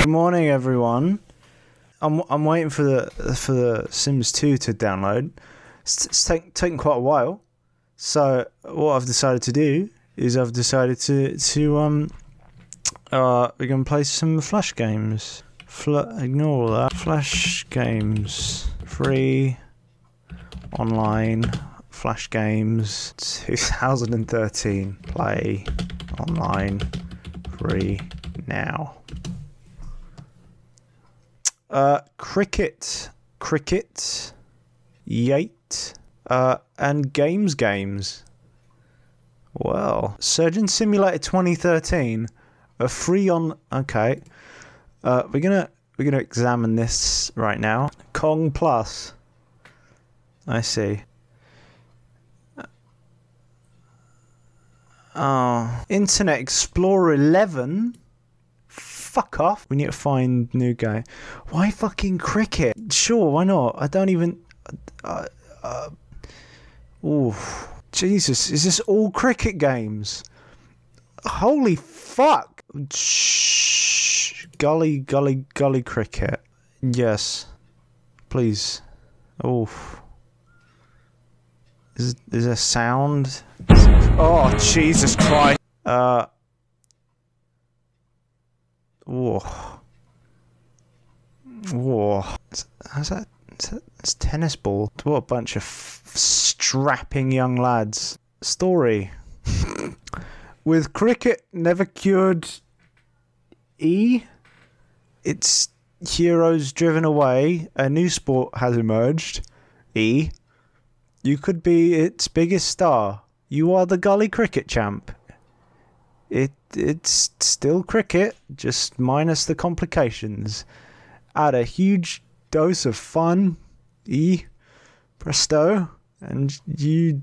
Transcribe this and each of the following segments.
Good morning, everyone. I'm waiting for the Sims 2 to download. It's taken quite a while. So what I've decided to do is I've decided to we're gonna play some Flash games. Ignore all that. Flash games, free, online, Flash games, 2013. Play, online, free, now. Cricket, Yate, and games. Well, Surgeon Simulator 2013, a free on. Okay, we're gonna examine this right now. Kong Plus. I see. Oh, Internet Explorer 11. Fuck off. We need to find new guy. Why fucking cricket? Sure, why not? I don't even. Ooh, Jesus, is this all cricket games? Holy fuck! Shh. Gully cricket. Yes, please. Oof. Is there sound? Oh, Jesus Christ. Whoa. How's that? It's tennis ball. What a bunch of strapping young lads. Story. With cricket never cured its heroes driven away, a new sport has emerged. You could be its biggest star. You are the gully cricket champ. It's still cricket, just minus the complications. Add a huge dose of fun, presto, and you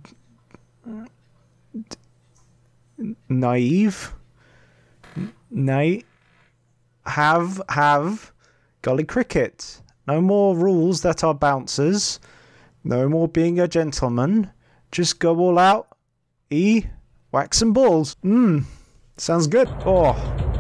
have gully cricket. No more rules that are bouncers. No more being a gentleman. Just go all out. Whack some balls. Sounds good. Oh.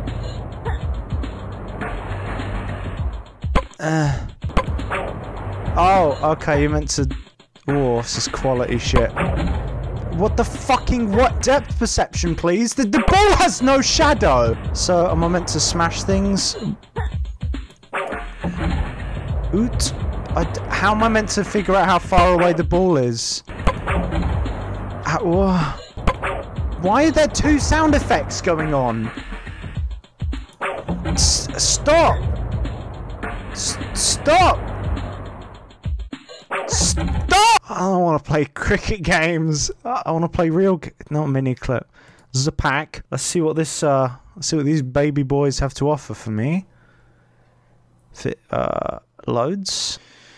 Oh, okay, you meant to. Oh, this is quality shit. What the fucking what? Depth perception, please. The ball has no shadow. So, am I meant to smash things? Oot. How am I meant to figure out how far away the ball is? Why are there two sound effects going on? Stop! Stop! Stop! I don't want to play cricket games. I want to play real, not mini clip. Zapac. Let's see what this. Let's see what these baby boys have to offer for me. Loads.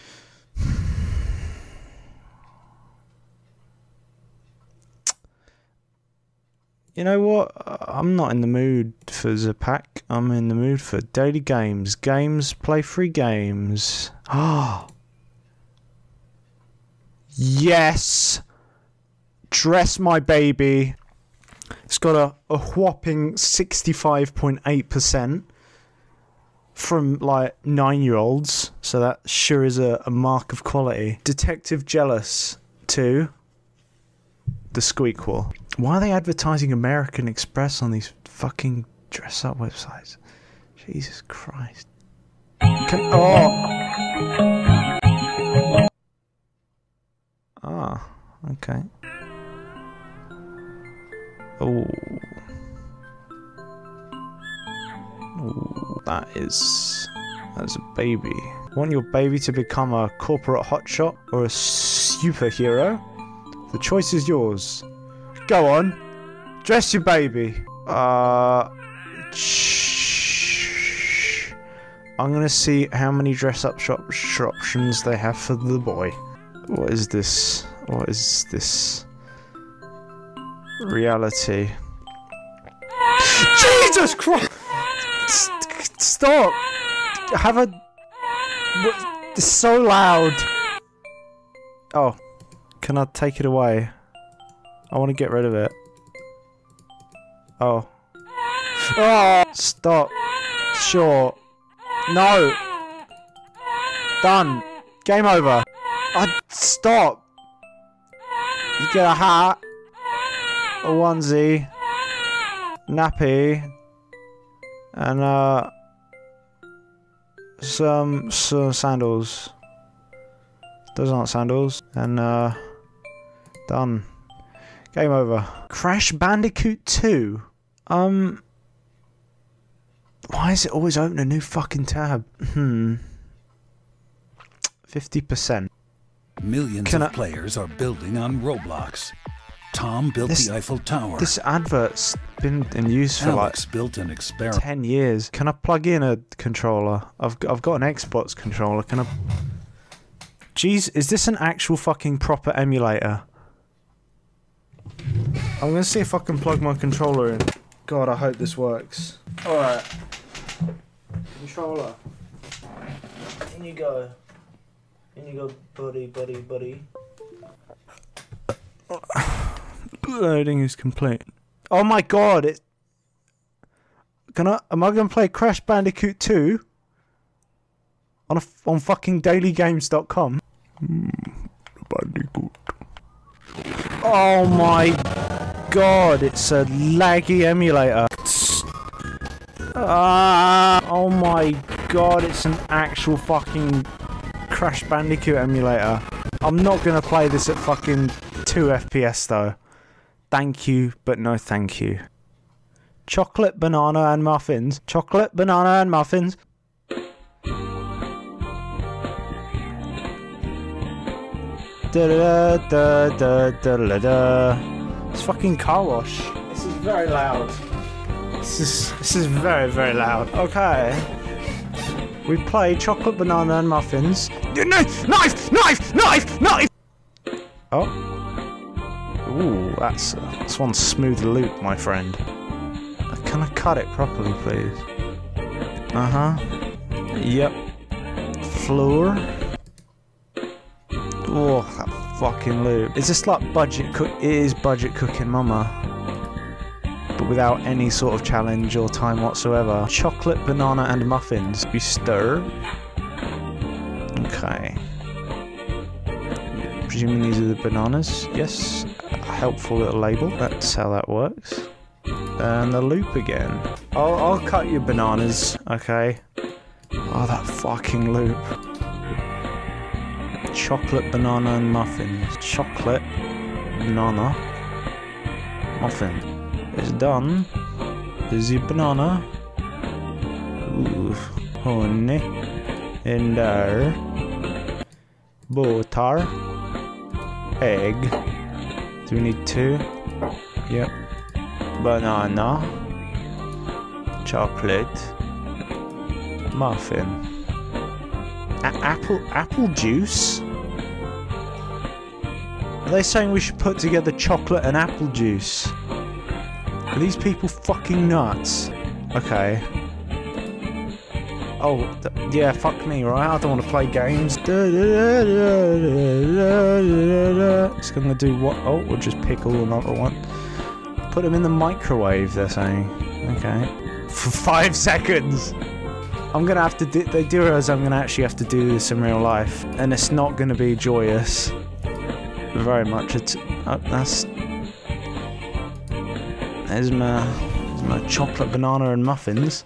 You know what? I'm not in the mood for Zapac. I'm in the mood for daily games. Play free games. Ah. Yes! Dress my baby. It's got a whopping 65.8% from like 9-year-olds. So that sure is a mark of quality. Detective Jealous 2. The Squeakquel. Why are they advertising American Express on these fucking dress-up websites? Jesus Christ. Ah, okay. Oh. That's a baby. Want your baby to become a corporate hotshot or a superhero? The choice is yours. Go on. Dress your baby. I'm gonna see how many dress-up options they have for the boy. What is this? What is this? Reality. Jesus Christ! Stop! Have a... It's so loud! Oh. Can I take it away? I want to get rid of it. Oh. Oh! Stop. Sure. No. Done. Game over. Stop. You get a hat, a onesie, nappy, and some sandals. Those aren't sandals. And done. Game over. Crash Bandicoot 2. Why is it always open a new fucking tab? 50%. Millions of players are building on Roblox. Tom built the Eiffel Tower. This advert's been in use for Alex built an experiment. 10 years. Can I plug in a controller? I've got an Xbox controller. Can I? Jeez, is this an actual fucking proper emulator? I'm gonna see if I can plug my controller in. God, I hope this works. Alright. Controller. In you go. In you go, buddy. Loading is complete. Oh my god, it... am I gonna play Crash Bandicoot 2? On fucking dailygames.com? Bandicoot. Oh my god, it's a laggy emulator. Oh my god, it's an actual fucking Crash Bandicoot emulator. I'm not gonna play this at fucking 2 FPS though. Thank you, but no thank you. Chocolate, banana and muffins. Chocolate, banana and muffins. Da da da da da da da. It's fucking car wash. This is very loud. This is very, very loud. Okay. We play chocolate, banana and muffins. Knife! Oh. Ooh, that's one smooth loop, my friend. Can I cut it properly, please? Uh-huh. Yep. Floor. Oh, that fucking loop. Is this like budget cook? It is budget cooking mama. But without any sort of challenge or time whatsoever. Chocolate, banana and muffins. We stir. Okay. Presuming these are the bananas. Yes. A helpful little label. That's how that works. And the loop again. I'll cut your bananas. Okay. Oh, that fucking loop. Chocolate, banana and muffins. Chocolate, banana, muffin. It's done. There's your banana. Ooh, honey. In there. Butter. Egg. Do we need 2? Yep. Banana. Chocolate. Muffin. Apple juice? Are they saying we should put together chocolate and apple juice? Are these people fucking nuts? Okay. Oh, yeah, fuck me, right? I don't want to play games. It's gonna do what? Oh, we'll just pick all another one. Put them in the microwave, they're saying. Okay. For 5 seconds! I'm gonna have to do. They do realize I'm gonna actually have to do this in real life, and it's not gonna be joyous. Very much. It's there's my chocolate, banana, and muffins.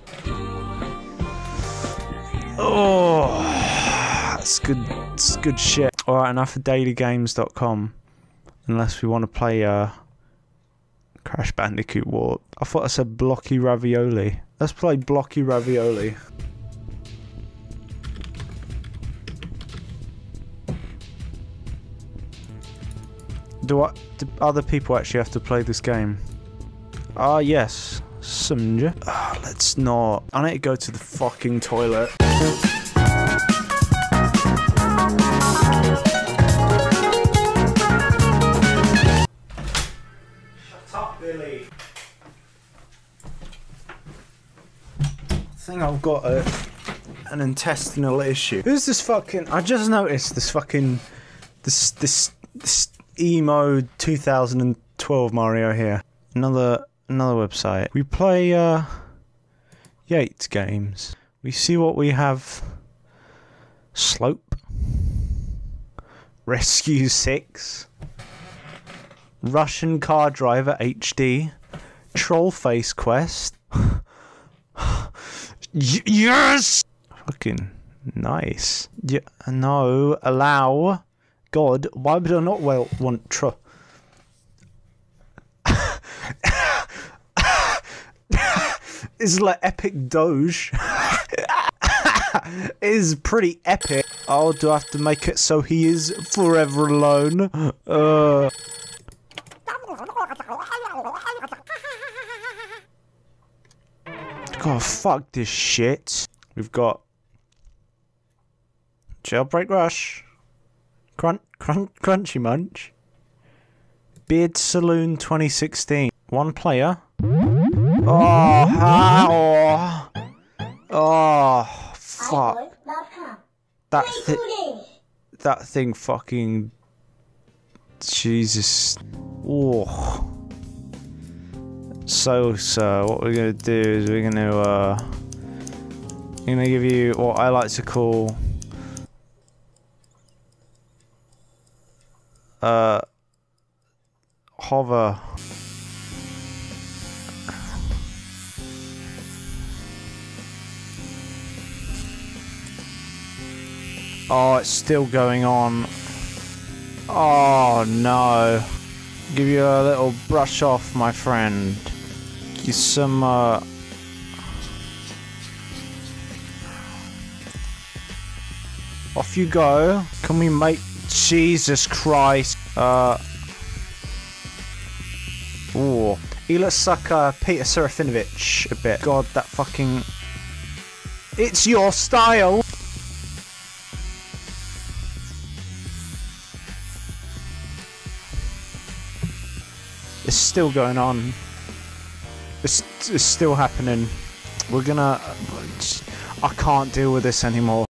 Oh, that's good. It's good shit. All right, enough of dailygames.com. Unless we want to play Crash Bandicoot Warp. I thought I said blocky ravioli. Let's play blocky ravioli. Do other people actually have to play this game? Ah, yes. Simja. Let's not. I need to go to the fucking toilet. Shut up, Billy. I think I've got an intestinal issue. Who's this fucking... I just noticed this fucking... This emo 2012 Mario here. Another website. We play Yates games. We see what we have. Slope. Rescue 6. Russian Car Driver HD. Troll Face Quest. Yes! Fucking nice. Yeah, no, allow. God, why would I not want It's like epic Doge. It is pretty epic. Oh, do I have to make it so he is forever alone? God, fuck this shit. We've got Jailbreak Rush, Crunchy Munch, Beard Saloon 2016. One player. Oh, fuck. That thing fucking... Jesus. Oh. So, what we're gonna do is we're gonna give you what I like to call hover. Oh, it's still going on. Oh no. Give you a little brush off, my friend. Give you some off you go. Can we make... Jesus Christ. Ooh. He looks like Peter Serafinovich a bit. God, that fucking... It's your style! It's still going on. It's still happening. We're gonna... I can't deal with this anymore.